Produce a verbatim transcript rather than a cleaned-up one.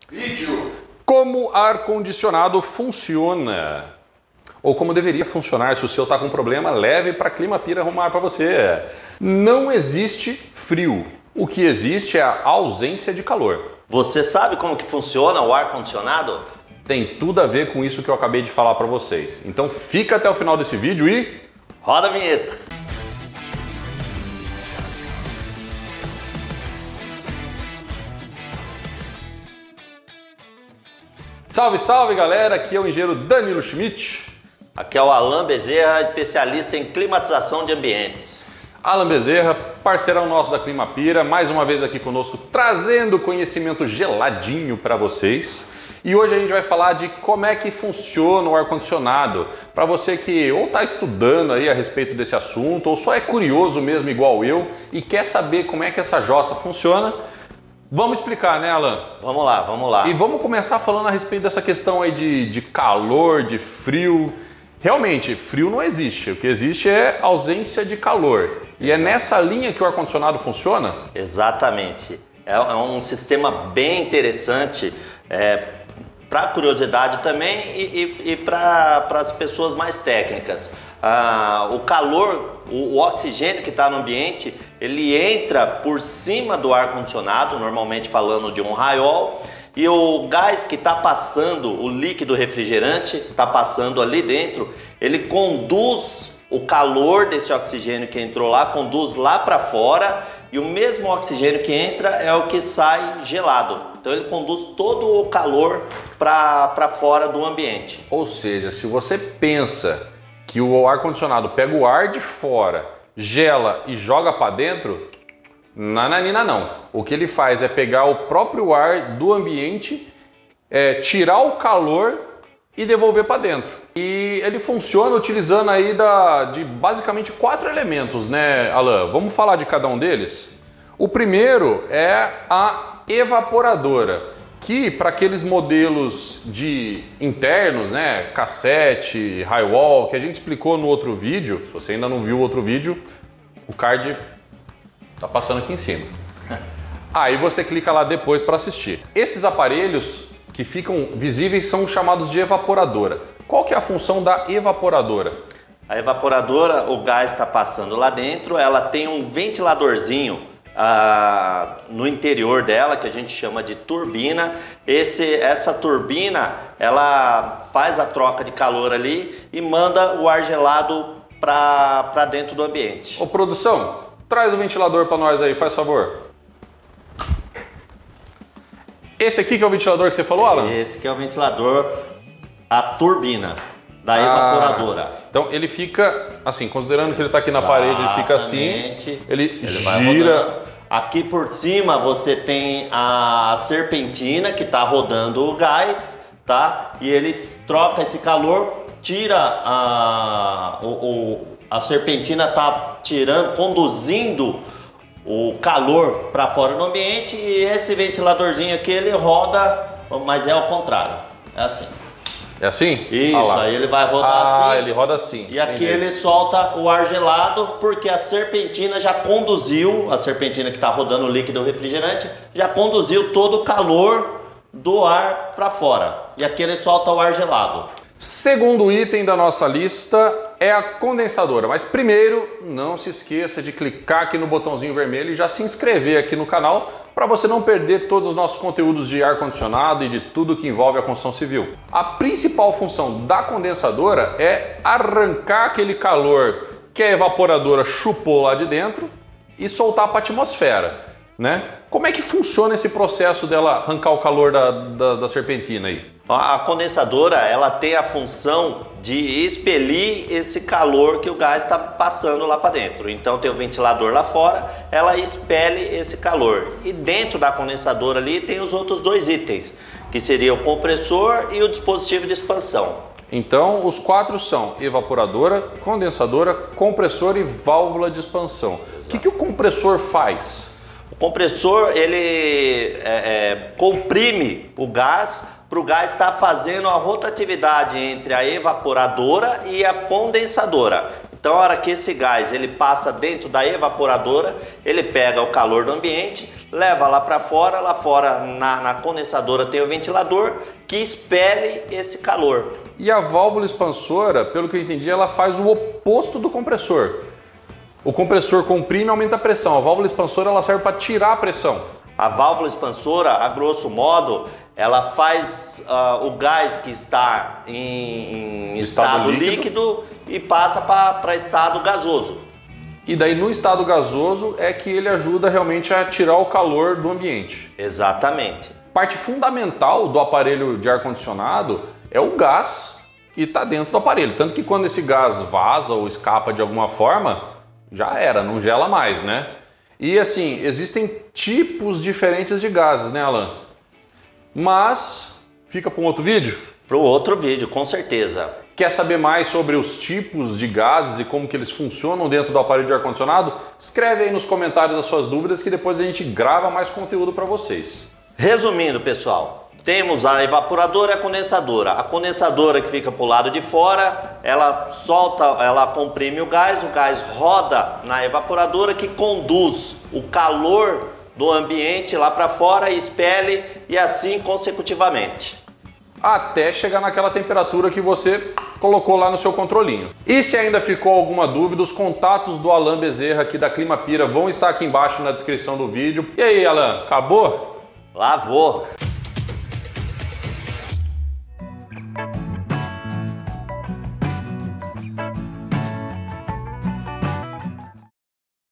Vídeo. Como ar-condicionado funciona. Ou como deveria funcionar. Se o seu está com problema, leve para Climapira arrumar para você. Não existe frio. O que existe é a ausência de calor. Você sabe como que funciona o ar-condicionado? Tem tudo a ver com isso que eu acabei de falar para vocês. Então fica até o final desse vídeo e... roda a vinheta! Salve, salve galera! Aqui é o engenheiro Danilo Schmidt. Aqui é o Alan Bezerra, especialista em climatização de ambientes. Alan Bezerra, parceirão nosso da Climapira, mais uma vez aqui conosco, trazendo conhecimento geladinho para vocês. E hoje a gente vai falar de como é que funciona o ar-condicionado. Para você que ou está estudando aí a respeito desse assunto, ou só é curioso mesmo igual eu e quer saber como é que essa jossa funciona, vamos explicar, né, Alan? Vamos lá, vamos lá. E vamos começar falando a respeito dessa questão aí de, de calor, de frio. Realmente, frio não existe. O que existe é ausência de calor. E Exato. É nessa linha que o ar-condicionado funciona? Exatamente. É um sistema bem interessante, é, para curiosidade também e, e, e para as pessoas mais técnicas. Ah, o calor, o, o oxigênio que está no ambiente, ele entra por cima do ar-condicionado, normalmente falando de um raiol, e o gás que está passando, o líquido refrigerante, está passando ali dentro, ele conduz o calor desse oxigênio que entrou lá, conduz lá para fora, e o mesmo oxigênio que entra é o que sai gelado. Então ele conduz todo o calor para fora do ambiente. Ou seja, se você pensa que o ar-condicionado pega o ar de fora, gela e joga para dentro, nananina não. O que ele faz é pegar o próprio ar do ambiente, é, tirar o calor e devolver para dentro. E ele funciona utilizando aí da, de basicamente quatro elementos, né, Alan? Vamos falar de cada um deles? O primeiro é a evaporadora, que para aqueles modelos de internos, né, cassete, Highwall, que a gente explicou no outro vídeo, se você ainda não viu o outro vídeo, o card tá passando aqui em cima. Aí você clica lá depois para assistir. Esses aparelhos que ficam visíveis são chamados de evaporadora. Qual que é a função da evaporadora? A evaporadora, o gás está passando lá dentro, ela tem um ventiladorzinho ah, no interior dela, que a gente chama de turbina. Esse, essa turbina, ela faz a troca de calor ali e manda o ar gelado para dentro do ambiente. Ô produção, traz o ventilador para nós aí, faz favor. Esse aqui que é o ventilador que você falou, Alan? Esse que é o ventilador, a turbina da evaporadora. Ah, então ele fica assim, considerando que ele está aqui na parede, ele fica assim, ele, ele gira. Aqui por cima você tem a serpentina que está rodando o gás, tá? E ele troca esse calor, tira a, o, o, a serpentina tá tirando, conduzindo o calor para fora do ambiente, e esse ventiladorzinho aqui ele roda, mas é ao contrário, é assim. É assim? Isso, ah aí ele vai rodar ah, assim. Ah, ele roda assim. E aqui entendi. Ele solta o ar gelado, porque a serpentina já conduziu, a serpentina que está rodando o líquido refrigerante, já conduziu todo o calor do ar para fora. E aqui ele solta o ar gelado. Segundo item da nossa lista é a condensadora, mas primeiro não se esqueça de clicar aqui no botãozinho vermelho e já se inscrever aqui no canal para você não perder todos os nossos conteúdos de ar-condicionado e de tudo que envolve a construção civil. A principal função da condensadora é arrancar aquele calor que a evaporadora chupou lá de dentro e soltar para a atmosfera, né? Como é que funciona esse processo dela arrancar o calor da, da, da serpentina aí? A condensadora, ela tem a função de expelir esse calor que o gás está passando lá para dentro. Então tem o ventilador lá fora, ela expele esse calor. E dentro da condensadora ali tem os outros dois itens, que seria o compressor e o dispositivo de expansão. Então os quatro são evaporadora, condensadora, compressor e válvula de expansão. O que, que o compressor faz? O compressor, ele é, é, comprime o gás para o gás estar fazendo a rotatividade entre a evaporadora e a condensadora. Então, a hora que esse gás ele passa dentro da evaporadora, ele pega o calor do ambiente leva lá para fora, lá fora na, na condensadora tem o ventilador que expele esse calor. E a válvula expansora, pelo que eu entendi, ela faz o oposto do compressor. O compressor comprime e aumenta a pressão. A válvula expansora ela serve para tirar a pressão. A válvula expansora, a grosso modo, ela faz uh, o gás que está em, em estado, estado líquido. líquido e passa para estado gasoso. E daí no estado gasoso é que ele ajuda realmente a tirar o calor do ambiente. Exatamente. Parte fundamental do aparelho de ar-condicionado é o gás que está dentro do aparelho. Tanto que quando esse gás vaza ou escapa de alguma forma, já era, não gela mais, né? E assim, existem tipos diferentes de gases, né, Alan? Mas fica para um outro vídeo? Para o outro vídeo, com certeza. Quer saber mais sobre os tipos de gases e como que eles funcionam dentro do aparelho de ar-condicionado? Escreve aí nos comentários as suas dúvidas que depois a gente grava mais conteúdo para vocês. Resumindo, pessoal, temos a evaporadora e a condensadora. A condensadora que fica para o lado de fora, ela solta, ela comprime o gás, o gás roda na evaporadora que conduz o calor do ambiente lá para fora e expele e assim consecutivamente. Até chegar naquela temperatura que você colocou lá no seu controlinho. E se ainda ficou alguma dúvida, os contatos do Alan Bezerra aqui da Climapira vão estar aqui embaixo na descrição do vídeo. E aí, Alan, acabou? Lavou!